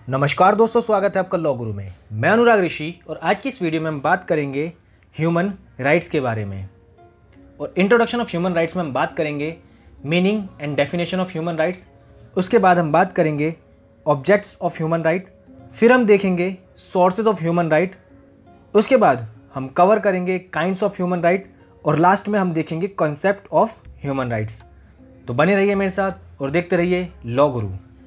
नमस्कार दोस्तों, स्वागत है आपका लॉ गुरु में। मैं अनुराग ऋषि और आज की इस वीडियो में हम बात करेंगे ह्यूमन राइट्स के बारे में। और इंट्रोडक्शन ऑफ ह्यूमन राइट्स में हम बात करेंगे meaning and definition of human rights. उसके बाद हम बात करेंगे ऑब्जेक्ट्स ऑफ ह्यूमन राइट। फिर हम देखेंगे सोर्सेज ऑफ ह्यूमन राइट। उसके बाद हम कवर करेंगे काइंड्स ऑफ ह्यूमन राइट और लास्ट में हम देखेंगे कॉन्सेप्ट ऑफ ह्यूमन राइट्स। तो बने रहिए मेरे साथ और देखते रहिए लॉ गुरु।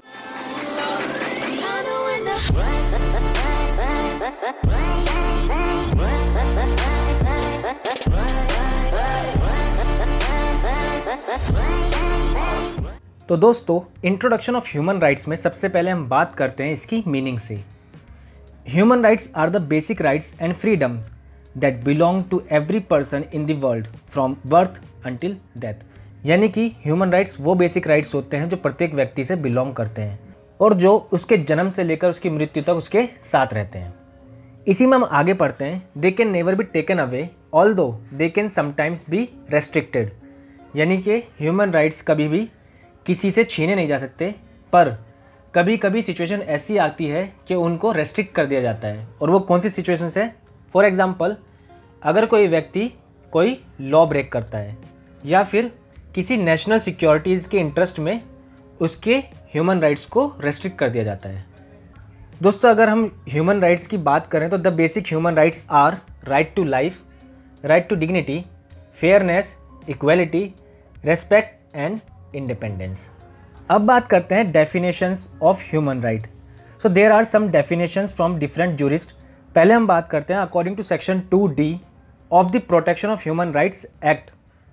तो दोस्तों, इंट्रोडक्शन ऑफ ह्यूमन राइट्स में सबसे पहले हम बात करते हैं इसकी मीनिंग से। Human rights are the basic rights and freedom that belong to every person in the world from birth until death. यानी कि ह्यूमन राइट्स वो बेसिक राइट्स होते हैं जो प्रत्येक व्यक्ति से बिलोंग करते हैं और जो उसके जन्म से लेकर उसकी मृत्यु तक उसके साथ रहते हैं। इसी में हम आगे पढ़ते हैं, they can never be taken away although they can sometimes be restricted. यानी कि ह्यूमन राइट्स कभी भी किसी से छीने नहीं जा सकते, पर कभी कभी सिचुएशन ऐसी आती है कि उनको रेस्ट्रिक्ट कर दिया जाता है। और वो कौन सी सिचुएशन है? फॉर एग्जांपल, अगर कोई व्यक्ति कोई लॉ ब्रेक करता है या फिर किसी नेशनल सिक्योरिटीज़ के इंटरेस्ट में उसके ह्यूमन राइट्स को रेस्ट्रिक्ट कर दिया जाता है। दोस्तों, अगर हम ह्यूमन राइट्स की बात करें तो the basic human rights are right to life, right to dignity, fairness, equality, respect and independence. अब बात करते हैं definitions of human right. So there are some definitions from different jurist. पहले हम बात करते हैं according to section 2D of the protection of human rights act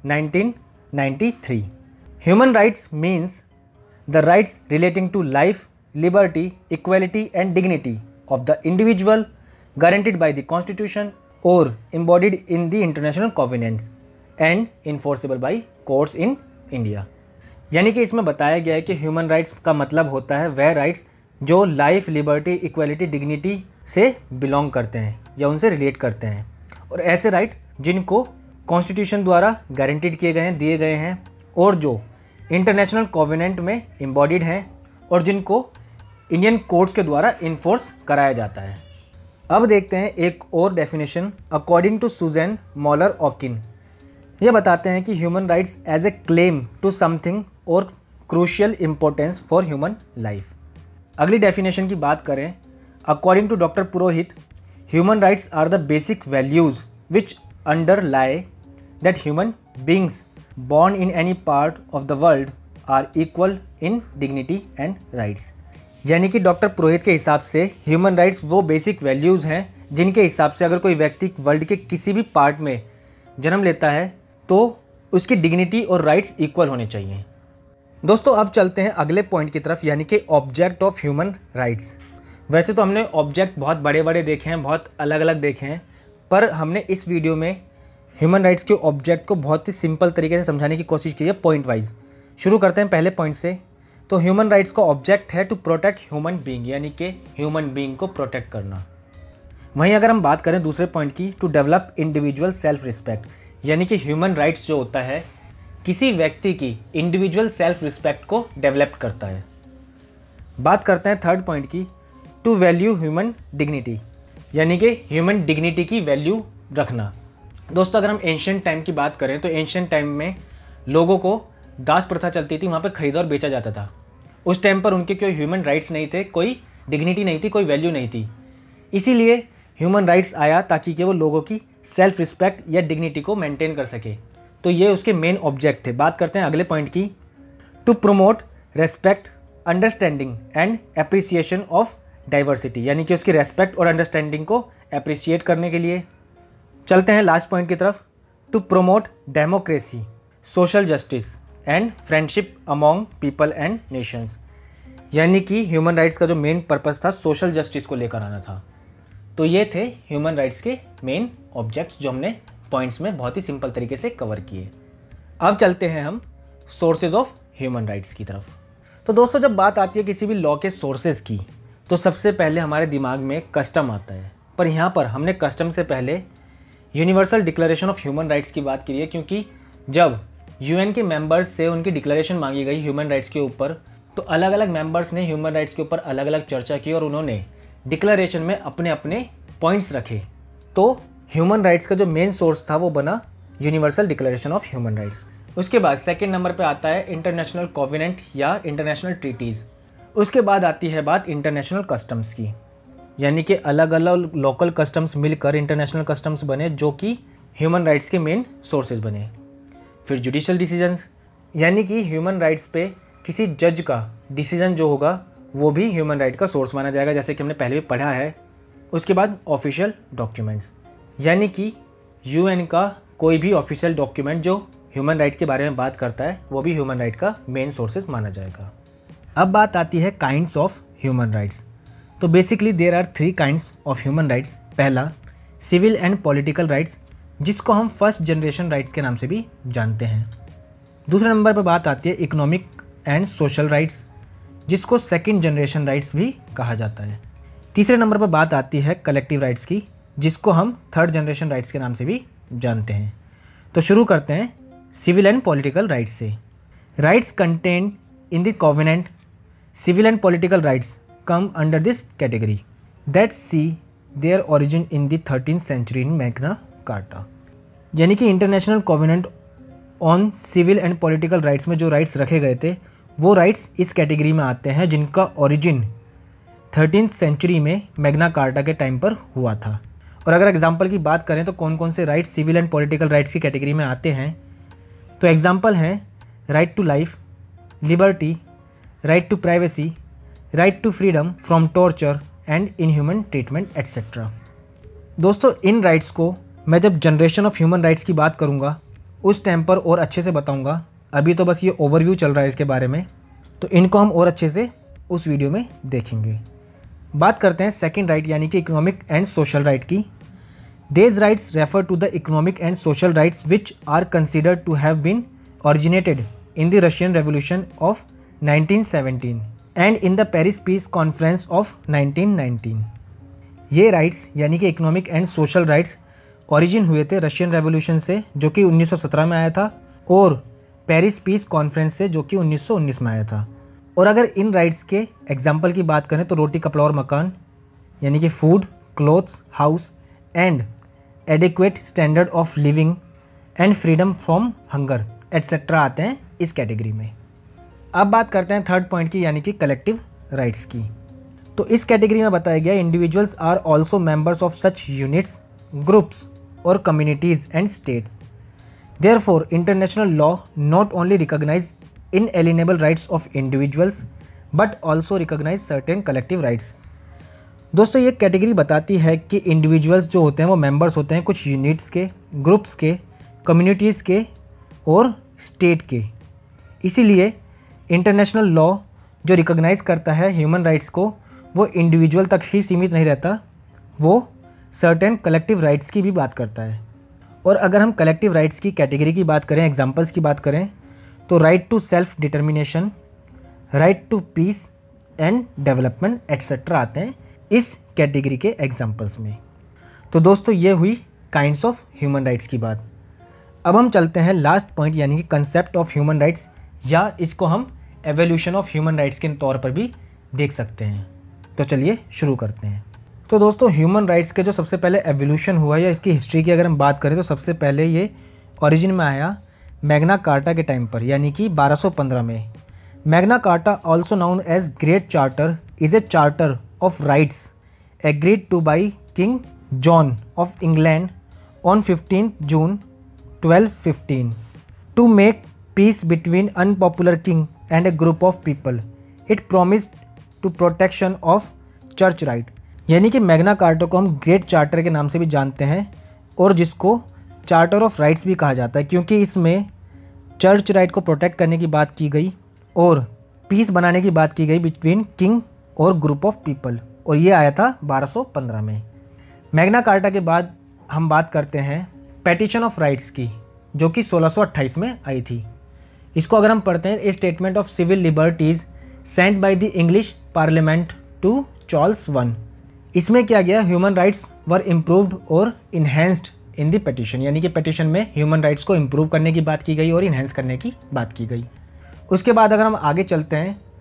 1993। Human rights means the rights relating to life, liberty, equality and dignity of the individual guaranteed by the Constitution or embodied in the international covenants and enforceable by courts in India। यानी कि इसमें बताया गया है कि human rights का मतलब होता है वह राइट्स जो लाइफ, लिबर्टी, इक्वलिटी, डिग्निटी से बिलोंग करते हैं या उनसे रिलेट करते हैं, और ऐसे राइट जिनको कॉन्स्टिट्यूशन द्वारा गारंटीड किए गए हैं, दिए गए हैं, और जो इंटरनेशनल कोवेनेंट में एम्बॉडीड हैं और जिनको इंडियन कोर्ट्स के द्वारा इन्फोर्स कराया जाता है। अब देखते हैं एक और definition according to Susan Moller Okin. ये बताते हैं कि human rights as a claim to something और crucial importance for human life. अगली डेफिनेशन की बात करें, according to doctor Purohit, human rights are the basic values which underlie that human beings born in any part of the world are equal in dignity and rights। यानी कि doctor पुरोहित के हिसाब से human rights वो basic values हैं जिनके हिसाब से अगर कोई व्यक्ति वर्ल्ड के किसी भी पार्ट में जन्म लेता है तो उसकी डिग्निटी और राइट्स इक्वल होने चाहिए। दोस्तों, अब चलते हैं अगले पॉइंट की तरफ, यानी कि ऑब्जेक्ट ऑफ ह्यूमन राइट्स। वैसे तो हमने ऑब्जेक्ट बहुत बड़े बड़े देखे हैं, बहुत अलग अलग देखे हैं, पर हमने इस वीडियो में ह्यूमन राइट्स के ऑब्जेक्ट को बहुत ही सिंपल तरीके से समझाने की कोशिश की है पॉइंट वाइज। शुरू करते हैं पहले पॉइंट से। तो ह्यूमन राइट्स का ऑब्जेक्ट है टू प्रोटेक्ट ह्यूमन बीइंग, यानी कि ह्यूमन बीइंग को प्रोटेक्ट करना। वहीं अगर हम बात करें दूसरे पॉइंट की, to develop individual self respect, यानी कि ह्यूमन राइट्स जो होता है किसी व्यक्ति की इंडिविजुअल सेल्फ रिस्पेक्ट को डेवलप करता है। बात करते हैं थर्ड पॉइंट की, टू वैल्यू ह्यूमन डिग्निटी, यानी कि ह्यूमन डिग्निटी की वैल्यू रखना। दोस्तों, अगर हम एंशिएंट टाइम की बात करें तो एंशिएंट टाइम में लोगों को दास प्रथा चलती थी, वहाँ पे खरीदा और बेचा जाता था। उस टाइम पर उनके कोई ह्यूमन राइट्स नहीं थे, कोई डिग्निटी नहीं थी, कोई वैल्यू नहीं थी। इसीलिए ह्यूमन राइट्स आया ताकि कि वो लोगों की सेल्फ रिस्पेक्ट या डिग्निटी को मेंटेन कर सके। तो ये उसके मेन ऑब्जेक्ट थे। बात करते हैं अगले पॉइंट की, to promote respect, understanding and appreciation of diversity, यानी कि उसकी रेस्पेक्ट और अंडरस्टैंडिंग को एप्रिसिएट करने के लिए। चलते हैं लास्ट पॉइंट की तरफ, to promote democracy, social justice and friendship among people and nations, यानी कि ह्यूमन राइट्स का जो मेन पर्पस था सोशल जस्टिस को लेकर आना था। तो ये थे ह्यूमन राइट्स के मेन ऑब्जेक्ट्स जो हमने पॉइंट्स में बहुत ही सिंपल तरीके से कवर किए। अब चलते हैं हम सोर्सेज ऑफ ह्यूमन राइट्स की तरफ। तो दोस्तों, जब बात आती है किसी भी लॉ के सोर्सेज की तो सबसे पहले हमारे दिमाग में कस्टम आता है, पर यहाँ पर हमने कस्टम से पहले universal declaration of human rights की बात की है, क्योंकि जब यूएन के मेंबर्स से उनकी डिक्लेरेशन मांगी गई ह्यूमन राइट्स के ऊपर तो अलग अलग मेंबर्स ने ह्यूमन राइट्स के ऊपर अलग अलग चर्चा की और उन्होंने डिक्लेरेशन में अपने अपने पॉइंट्स रखे। तो ह्यूमन राइट्स का जो मेन सोर्स था वो बना universal declaration of human rights. उसके बाद सेकंड नंबर पे आता है इंटरनेशनल कोवेनेंट या इंटरनेशनल ट्रीटीज़। उसके बाद आती है बात इंटरनेशनल कस्टम्स की, यानी कि अलग अलग लोकल कस्टम्स मिलकर इंटरनेशनल कस्टम्स बने जो कि ह्यूमन राइट्स के मेन सोर्सेज बने। फिर जुडिशल डिसीजंस, यानी कि ह्यूमन राइट्स पे किसी जज का डिसीजन जो होगा वो भी ह्यूमन राइट का सोर्स माना जाएगा, जैसे कि हमने पहले भी पढ़ा है। उसके बाद ऑफिशियल डॉक्यूमेंट्स, यानी कि यूएन का कोई भी ऑफिशियल डॉक्यूमेंट जो ह्यूमन राइट के बारे में बात करता है वो भी ह्यूमन राइट का मेन सोर्सेज माना जाएगा। अब बात आती है काइंड्स ऑफ ह्यूमन राइट्स। तो basically there are 3 kinds of human rights. पहला सिविल एंड पॉलिटिकल राइट्स, जिसको हम फर्स्ट जनरेशन राइट्स के नाम से भी जानते हैं। दूसरे नंबर पर बात आती है इकोनॉमिक एंड सोशल राइट्स, जिसको सेकंड जनरेशन राइट्स भी कहा जाता है। तीसरे नंबर पर बात आती है कलेक्टिव राइट्स की, जिसको हम थर्ड जनरेशन राइट्स के नाम से भी जानते हैं। तो शुरू करते हैं सिविल एंड पॉलिटिकल राइट्स से। Rights contained in the covenant, civil and political rights come under this category that see their origin in the 13th century in Magna Carta। यानी कि international covenant on civil and political rights में जो rights रखे गए थे वो rights इस category में आते हैं जिनका ओरिजिन 13th सेंचुरी में मैग्ना कार्टा के टाइम पर हुआ था। और अगर एग्जांपल की बात करें तो कौन कौन से rights civil and political rights की कैटेगरी में आते हैं, तो एग्जांपल हैं right to life, liberty, right to privacy, right to freedom from torture and inhuman treatment etcetera. दोस्तों इन राइट्स को मैं जब जनरेशन ऑफ ह्यूमन राइट्स की बात करूँगा उस टाइम पर और अच्छे से बताऊँगा। अभी तो बस ये ओवरव्यू चल रहा है इसके बारे में, तो इनको हम और अच्छे से उस वीडियो में देखेंगे। बात करते हैं सेकंड राइट यानी कि इकोनॉमिक एंड सोशल राइट की। These rights refer to the economic and social rights which are considered to have been originated in the Russian Revolution of 1917 and in the Paris Peace Conference of 1919। ये rights यानी कि economic and social rights origin हुए थे Russian revolution से जो कि 1917 में आया था और पेरिस पीस कॉन्फ्रेंस से जो कि 1919 में आया था। और अगर इन राइट्स के एग्जाम्पल की बात करें तो रोटी, कपड़ा और मकान यानी कि food, clothes, house and adequate standard of living and freedom from hunger etcetera आते हैं इस कैटेगरी में। अब बात करते हैं थर्ड पॉइंट की यानी कि कलेक्टिव राइट्स की। तो इस कैटेगरी में बताया गया individuals are also members of such units, groups और communities and states. Therefore international law not only recognise inalienable rights of individuals but also recognise certain collective rights. दोस्तों ये कैटेगरी बताती है कि इंडिविजुअल्स जो होते हैं वो मेंबर्स होते हैं कुछ यूनिट्स के, ग्रुप्स के, कम्युनिटीज़ के और स्टेट के। इसीलिए इंटरनेशनल लॉ जो रिकॉग्नाइज़ करता है ह्यूमन राइट्स को वो इंडिविजुअल तक ही सीमित नहीं रहता, वो सर्टेन कलेक्टिव राइट्स की भी बात करता है। और अगर हम कलेक्टिव राइट्स की कैटेगरी की बात करें, एग्जांपल्स की बात करें तो right to self determination, right to peace and development etcetera आते हैं इस कैटेगरी के एग्जांपल्स में। तो दोस्तों ये हुई काइंड्स ऑफ ह्यूमन राइट्स की बात। अब हम चलते हैं लास्ट पॉइंट यानी कि कंसेप्ट ऑफ ह्यूमन राइट्स, या इसको हम एवोल्यूशन ऑफ ह्यूमन राइट्स के तौर पर भी देख सकते हैं। तो चलिए शुरू करते हैं। तो दोस्तों ह्यूमन राइट्स के जो सबसे पहले एवोल्यूशन हुआ या इसकी हिस्ट्री की अगर हम बात करें तो सबसे पहले ये ओरिजिन में आया मैग्ना कार्टा के टाइम पर यानी कि 1215 में। Magna Carta also known as great charter is a charter of rights agreed to by King John of England on 15th June 1215 to make peace between unpopular king and a group of people. It promised to protection of church right। यानी कि Magna carta को हम great charter के नाम से भी जानते हैं और जिसको चार्टर ऑफ राइट्स भी कहा जाता है क्योंकि इसमें चर्च राइट को प्रोटेक्ट करने की बात की गई और पीस बनाने की बात की गई बिटवीन किंग और ग्रुप ऑफ पीपल, और ये आया था 1215 में। मैग्ना कार्टा के बाद हम बात करते हैं पेटिशन ऑफ राइट्स की जो कि 1628 में आई थी। इसको अगर हम पढ़ते हैं, a statement of civil liberties sent by the English parliament to Charles one. इसमें क्या गया, ह्यूमन राइट्स वर इम्प्रूव्ड और इन्हेंस्ड इन द पेटिशन, यानी कि पेटिशन में ह्यूमन राइट्स को इम्प्रूव करने की बात की गई और इन्हेंस करने की बात की गई। उसके बाद अगर हम आगे चलते हैं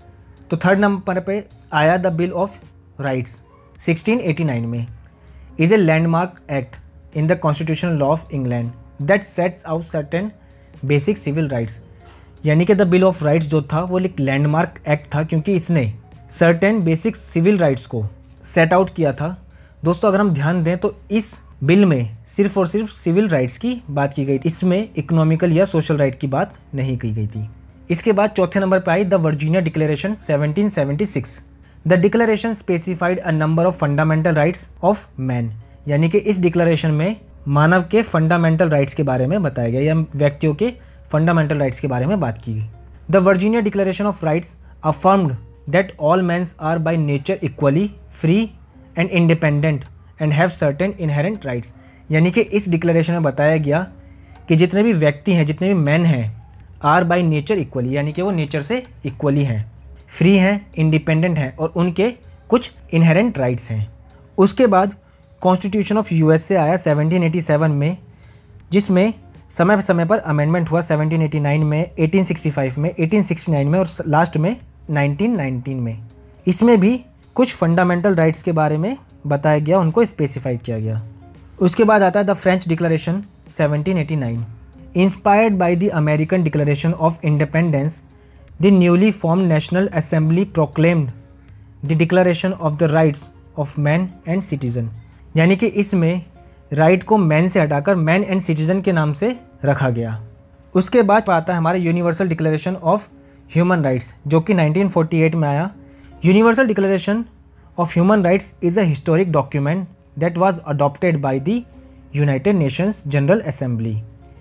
तो थर्ड नंबर पे आया द बिल ऑफ राइट्स 1689 में, is a landmark act in the constitutional law of England that sets out certain basic civil rights. यानी कि द बिल ऑफ राइट्स जो था वो एक लैंडमार्क एक्ट था क्योंकि इसने सर्टेन बेसिक सिविल राइट्स को सेट आउट किया था। दोस्तों अगर हम ध्यान दें तो इस बिल में सिर्फ और सिर्फ सिविल राइट्स की बात की गई थी, इसमें इकोनॉमिकल या सोशल राइट की बात नहीं की गई थी। इसके बाद चौथे नंबर पर आई the Virginia declaration 1776। The declaration specified a number of fundamental rights of man. यानी कि इस डिक्लेरेशन में मानव के फंडामेंटल राइट्स के बारे में बताया गया या व्यक्तियों के फंडामेंटल राइट्स के बारे में बात की गई। The Virginia declaration of rights affirmed that all mans are by nature equally free and independent and have certain inherent rights. यानी कि इस डिक्लेरेशन में बताया गया कि जितने भी व्यक्ति हैं, जितने भी मैन हैं, आर बाय नेचर इक्वली, यानी कि वो नेचर से इक्वली हैं, फ्री हैं, इंडिपेंडेंट हैं और उनके कुछ इनहेरेंट राइट्स हैं। उसके बाद कॉन्स्टिट्यूशन ऑफ यूएस से आया 1787 में, जिसमें समय समय पर अमेंडमेंट हुआ 1789 में, 1865 में, 1869 में और लास्ट में 1919 में। इसमें भी कुछ फंडामेंटल राइट्स के बारे में बताया गया, उनको स्पेसिफाई किया गया। उसके बाद आता है the French declaration 1789। Inspired by the American declaration of independence, the newly formed national assembly proclaimed the declaration of the rights of man and citizen. यानी कि इसमें राइट को मैन से हटाकर मैन एंड सिटीजन के नाम से रखा गया। उसके बाद आता है हमारा universal declaration of human rights जो कि 1948 में आया। Universal declaration of Human Rights is a historic document that was adopted by the United Nations General Assembly.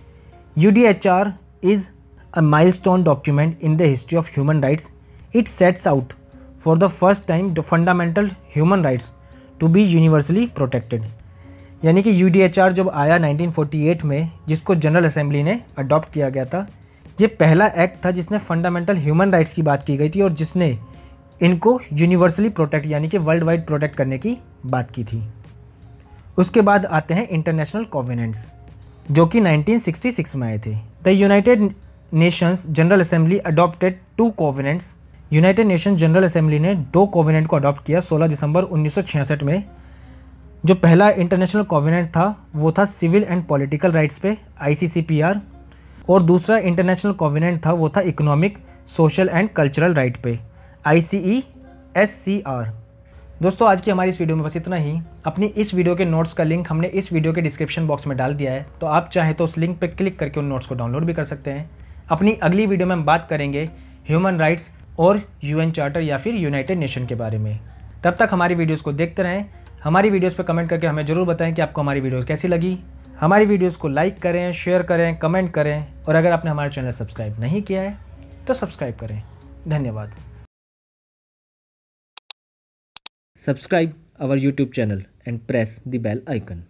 UDHR is a milestone document in the history of human rights. It sets out for the first time the fundamental human rights to be universally protected. यानी कि UDHR जब आया 1948 में, जिसको general assembly ने adopt किया गया था, ये पहला एक्ट था जिसने फंडामेंटल ह्यूमन राइट्स की बात की गई थी और जिसने इनको यूनिवर्सली प्रोटेक्ट यानी कि वर्ल्ड वाइड प्रोटेक्ट करने की बात की थी। उसके बाद आते हैं इंटरनेशनल कोवेनेंट्स जो कि 1966 में आए थे। The United Nations general assembly adopted 2 covenants. United Nation general assembly ने 2 कोवेनेंट को अडॉप्ट किया 16 दिसंबर 1966 में। जो पहला इंटरनेशनल कोवेनेंट था वो था सिविल एंड पॉलिटिकल राइट्स पे, ICCPR, और दूसरा इंटरनेशनल कोवेनेंट था वो था economic, social and cultural right पे, ICESCR। दोस्तों आज की हमारी इस वीडियो में बस इतना ही। अपनी इस वीडियो के नोट्स का लिंक हमने इस वीडियो के डिस्क्रिप्शन बॉक्स में डाल दिया है, तो आप चाहें तो उस लिंक पर क्लिक करके उन नोट्स को डाउनलोड भी कर सकते हैं। अपनी अगली वीडियो में हम बात करेंगे ह्यूमन राइट्स और UN चार्टर या फिर यूनाइटेड नेशन के बारे में। तब तक हमारी वीडियोज़ को देखते रहें। हमारी वीडियोज़ पर कमेंट करके हमें ज़रूर बताएं कि आपको हमारी वीडियोज़ कैसी लगी। हमारी वीडियोज़ को लाइक करें, शेयर करें, कमेंट करें और अगर आपने हमारा चैनल सब्सक्राइब नहीं किया है तो सब्सक्राइब करें। धन्यवाद। Subscribe our YouTube channel and press the bell icon.